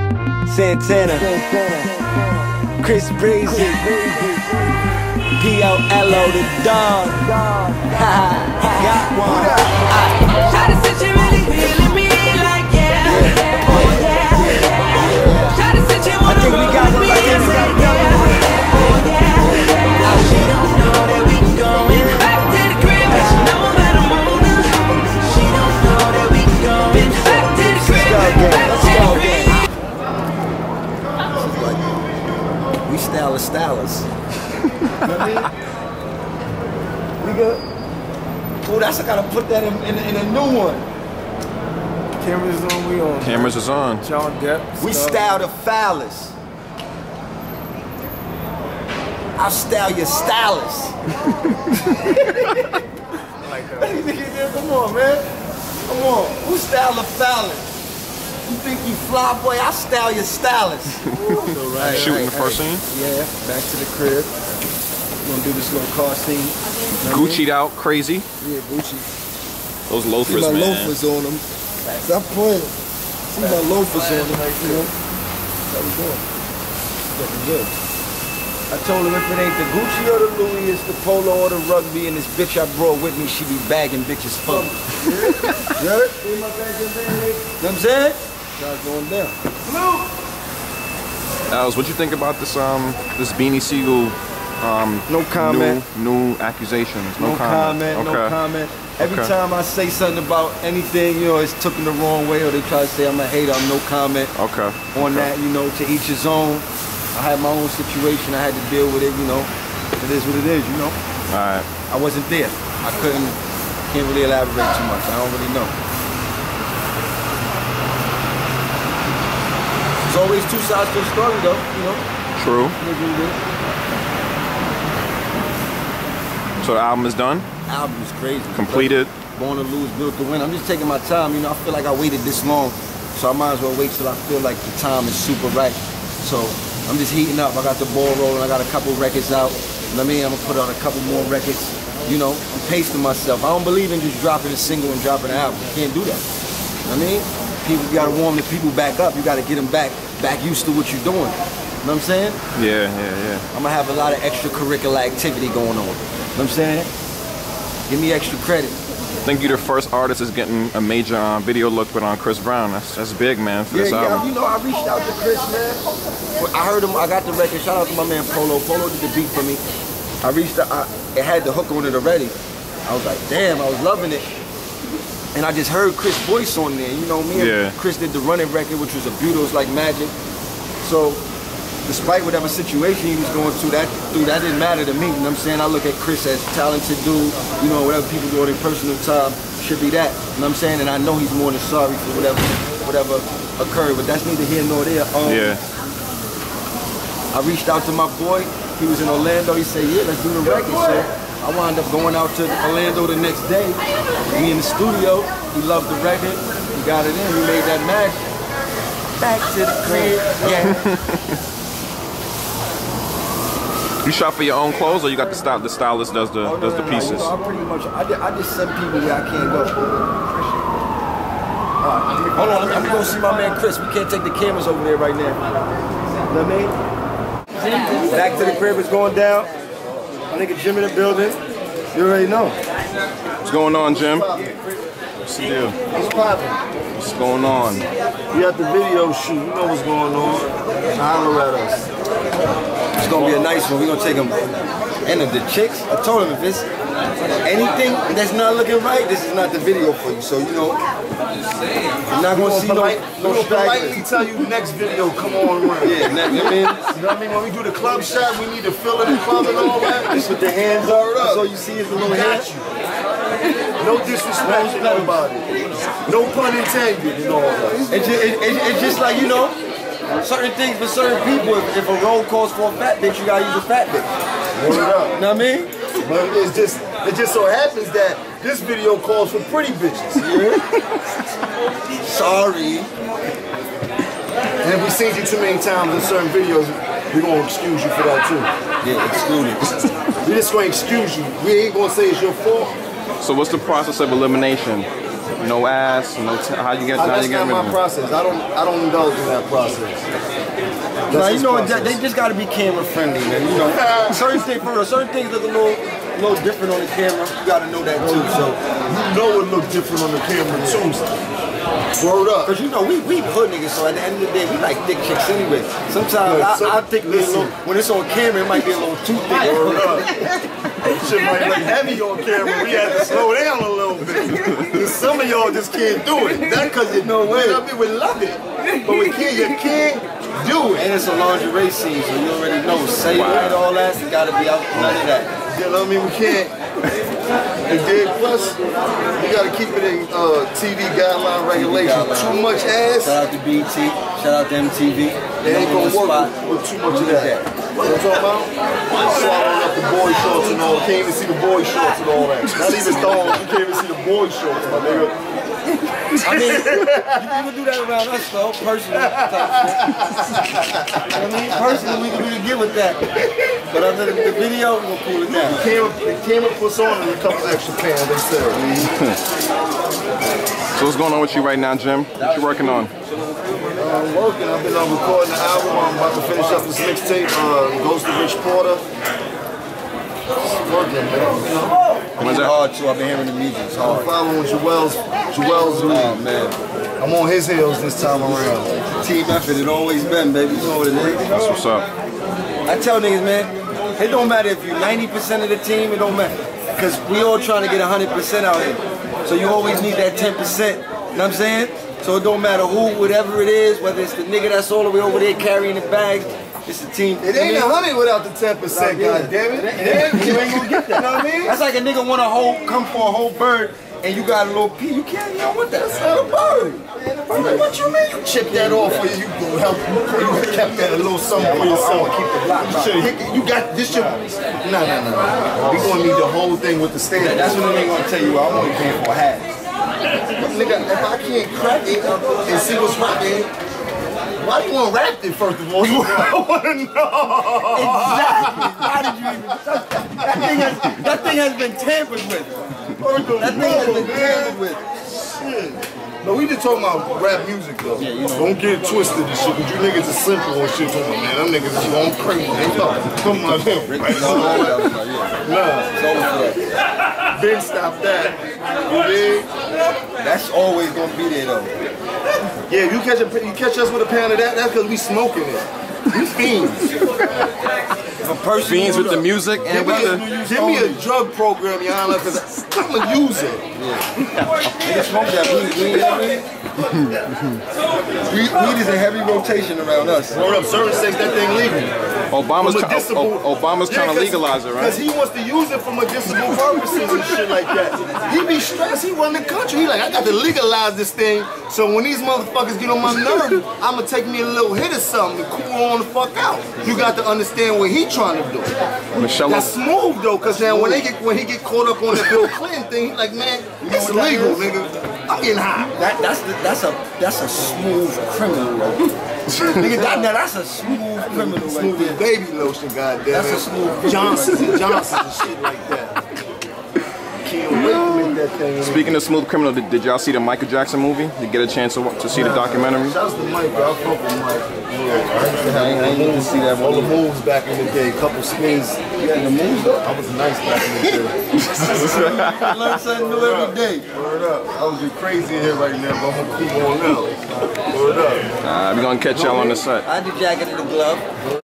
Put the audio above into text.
Santana, Chris Breezy, P.O.L.O. the dog. Got one. Shawty said she really feeling me like yeah. Oh yeah. Shawty said she wanna roll with me and say yeah. Oh yeah. She don't know that we going back to the crib, but she know that I'm on her. She don't know that we going back to the crib, back to the crib. We stylists. You know what I mean? We good? Oh, that's I gotta put that in a new one. Cameras on, we on. Cameras is on. John Depp. We style the phallus. I'll style your stylist. Come on, man. Come on. Who style the phallus? You think you fly, boy? I'll style your stylist. Right, shooting the first scene? Yeah, back to the crib. We're gonna do this little car scene. Gucci'd out, crazy. Yeah, Gucci. Those loafers, See my man. loafers on them. Stop playing. See my loafers on them, you know. How we doing? Looking good. I told him if it ain't the Gucci or the Louis, it's the polo or the rugby, and this bitch I brought with me, she be bagging bitches fun. You heard? See my bag in there, you know what I'm saying? Y'all going down. Alice, what you think about this this Beanie Sigel no comment. New accusations? No comment. Okay. No comment. Every time I say something about anything, you know, it's taken the wrong way, or they try to say I'm a hater, I'm no comment. Okay. On that, you know, to each his own. I had my own situation, I had to deal with it, you know. It is what it is, you know. Alright. I wasn't there. I can't really elaborate too much. I don't really know. There's always two sides to the story though, you know. True. So the album is done? The album is crazy. Completed? Born to Lose, Built to Win. I'm just taking my time, you know. I feel like I waited this long, so I might as well wait till I feel like the time is super right. So I'm just heating up. I got the ball rolling. I got a couple records out. You know what I mean? I'm gonna put out a couple more records. You know, I'm pacing myself. I don't believe in just dropping a single and dropping an album. You can't do that. You know what I mean? People, you gotta warm the people back up. You gotta get them back used to what you're doing. You know what I'm saying? Yeah. I'm gonna have a lot of extracurricular activity going on. You know what I'm saying? Give me extra credit. I think you're the first artist that's getting a major video look with on Chris Brown. That's big, man, for this album. Yeah, you know, I reached out to Chris, man. I heard him, I got the record. Shout out to my man Polo. Polo did the beat for me. I reached out, it had the hook on it already. I was like, damn, I was loving it. And I just heard Chris' voice on there. You know, me and Chris did the Running record, which was a beautiful, it was like magic. So, despite whatever situation he was going through, that didn't matter to me. You know what I'm saying? I look at Chris as talented dude. You know, whatever people do in their personal time should be that. You know what I'm saying? And I know he's more than sorry for whatever occurred, but that's neither here nor there. I reached out to my boy. He was in Orlando. He said, yeah, let's do the record. So I wound up going out to Orlando the next day. Me in the studio. He loved the record. He got it in. He made that magic. Back to the crib. Yeah. You shop for your own clothes, or you got the stylist does the pieces? You know, I just send people where I can't go. Hold on, I'm gonna go see my man Chris. We can't take the cameras over there right now. You know what I mean? Back to the crib is going down. My nigga Jim in the building. You already know. What's going on, Jim? What's the deal? What's poppin'? What's going on? We at the video shoot. You know what's going on. Holler at us. It's gonna be a nice one. We're gonna take them. And the chicks, I told him if it's anything that's not looking right, this is not the video for you. So, you know, you're not gonna see no politely tell you next video, come on around. Yeah, you know what I mean? You know what I mean? When we do the club shot, we need to fill in the club and all that. Just with the hands up. So you see it's a little hands. No disrespect to nobody. No pun intended and all that. It's just like, you know, certain things for certain people. If a role calls for a fat bitch, you gotta use a fat bitch. Word up. You know what I mean? But it just so happens that this video calls for pretty bitches. Yeah? Sorry. And if we seen you too many times in certain videos, we're gonna excuse you for that too. Yeah, excluded. We just gonna excuse you. We ain't gonna say it's your fault. So what's the process of elimination? No ass, no. How you get? That's not my process. I don't indulge in that process. Now, you know, they just got to be camera friendly, man. You know, certain things look a little different on the camera. You got to know that too. So you know it look different on the camera too. Word up. Cause you know we hood niggas, so at the end of the day we like thick chicks anyway. Sometimes I think when it's on camera it might be a little too thick. Word up. Shit might look heavy on camera. We had to slow down a little bit. Cause some of y'all just can't do it. That's cause you know what? I mean, we love it, but you can't do it. And it's a lingerie scene, so you already know. Say and all that, it gotta be out. None of that. You know what I mean? We can't. And then plus, you gotta keep it in TV guideline regulation. Too much ass. Shout out to BT. Shout out to MTV. They ain't gonna work with too much of that. You know what I'm talking about? Swallowing up the boy shorts and all. Can't even see the boy shorts and all that. Not even thongs. You can't even see the boy shorts, my nigga. I mean, you can do that around us though, personally. I mean, personally, we can really get with that. But other than the video, we'll cool it down. The camera puts on a couple extra pans, they said. So what's going on with you right now, Jim? What you working on? I'm working. I've been recording the album. I'm about to finish up this mixtape, Ghost of Rich Porter. Working, man. It's hard too. I've been hearing the music. It's hard. I'm following Juelz. Oh man, I'm on his heels this time around. Team effort. It always been, baby. You know what it is. That's what's up. I tell niggas, man, it don't matter if you're 90% of the team. It don't matter, because we all trying to get 100% out here. So you always need that 10%. You know what I'm saying? So it don't matter who, whatever it is, whether it's the nigga that's all the way over there carrying the bags. It's a team. It ain't 100 without the 10%, goddammit. You ain't gonna get that. You know what I mean? That's like a nigga want come for a whole bird and you got a little piece. You can't, you know what? That's not a bird. I'm like, what you mean? You chip that off for you. You help. You kept that a little something for yourself. Keep the block. You got this. No. We gonna need the whole thing with the stand. That's what they ain't gonna tell you. I'm only paying for a hat. Nigga, if I can't crack it and see what's rocking. Why do you want to rap it, first of all? I want to know. Exactly. Why did you even that thing has been tampered with. That thing has been tampered with. Shit. No, we just talking about rap music, though. Yeah, you know. Don't get it twisted and shit, because you niggas are simple and shit. Man, them niggas are going crazy. They come on, Nah. Ben, stop that. You dig? That's always going to be there, though. Yeah, you catch us with a pound of that, that's because we smoking it. We fiends. Fiends with the music and with the... Give me a drug program, Your Honor, because I'm a user. Nigga smoke that weed is a heavy rotation around us. Hold up, certain states that thing legal. Obama's trying to legalize it, right? Because he wants to use it for medicinal purposes and shit like that. He be stressed, he run the country. He like, I got to legalize this thing, so when these motherfuckers get on my nerve, I'ma take me a little hit or something and cool on the fuck out. You got to understand what he trying to do. That's smooth though, because now when he get caught up on that Bill Clinton thing, he like, man, it's legal, nigga. I'm getting high. That's a smooth criminal, bro. Nigga, that's a smooth criminal. Smooth as baby lotion, goddamn. That's a smooth Johnson and shit like that. Can't wait to make that thing. Speaking of smooth criminal, did y'all see the Michael Jackson movie? Did you get a chance to see the documentary? Shouts to Mike, bro. I fuck with Mike. Yeah, I used to have I need to see that all the moves back in the day. Couple spins. You had the moves though? I was nice back in the day. I learn something new every day. Word up. I was just crazy in here right now, but I'm gonna keep on now. Word up. We're gonna catch y'all on the set. I had the jacket and the glove.